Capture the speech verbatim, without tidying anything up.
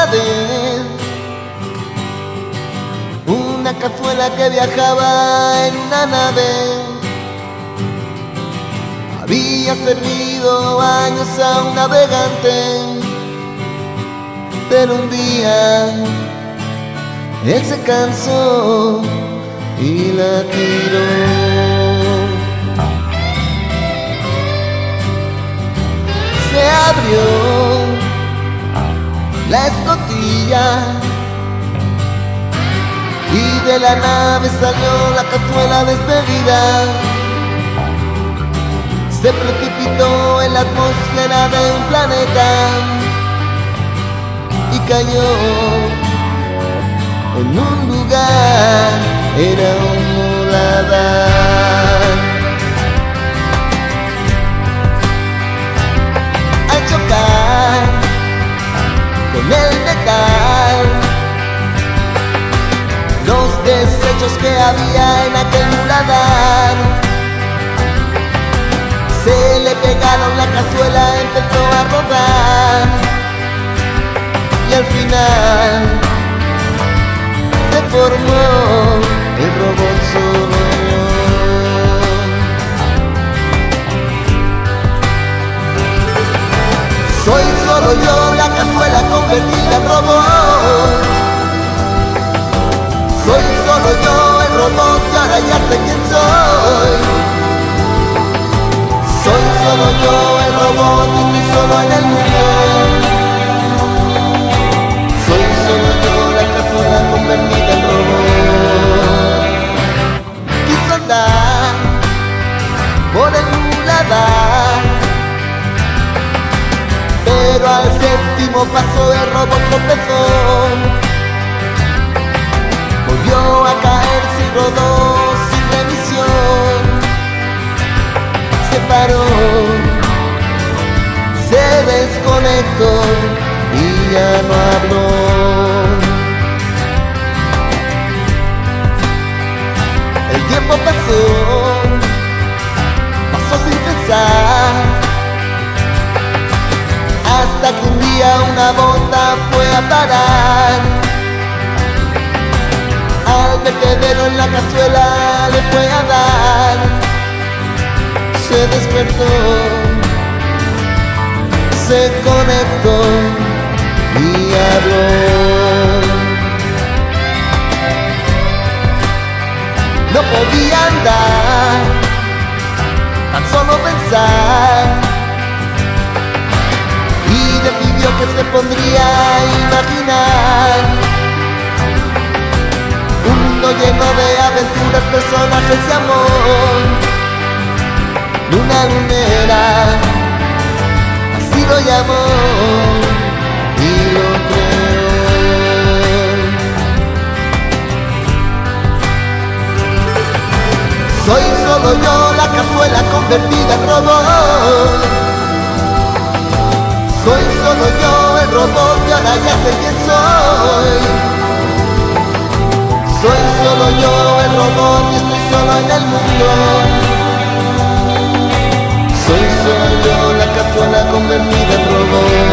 vez una cazuela que viajaba en una nave había servido años a un navegante, pero un día él se cansó y la tiró. Se abrió la escotilla y de la nave salió la cazuela despedida. Se precipitó en la atmósfera de un planeta y cayó en un lugar, era un muladar. Al chocar con el metal, los desechos que había en aquel muladar se le pegaron, la cazuela empezó a rodar y al final se formó el robot solo yo. Soy solo yo, la cazuela convertida en robot. Soy solo yo, el robot, y ahora ya sé quién soy. Soy solo yo, el robot, y estoy solo en el mundo. Soy solo yo, la cazuela convertida en robot. Quiso andar por el muladar, pero al séptimo paso el robot tropezó. Volvió a caerse y rodó sin revisión. Se paró, se desconectó y ya no habló. El tiempo pasó, pasó sin pensar, hasta que un día una bota fue a parar al vertedero. En la cazuela le fue a dar. Se despertó, se conectó y habló. No podía andar, tan solo pensar, y decidió que se pondría a imaginar un mundo lleno de aventuras, personajes y amor. Luna lunera, así lo llamó y lo creó. Soy solo yo, la cazuela convertida en robot. Soy solo yo, el robot, y ahora ya sé quién soy. Soy solo yo, el robot, y estoy solo en el mundo. Soy solo yo, la cazuela convertida en robot.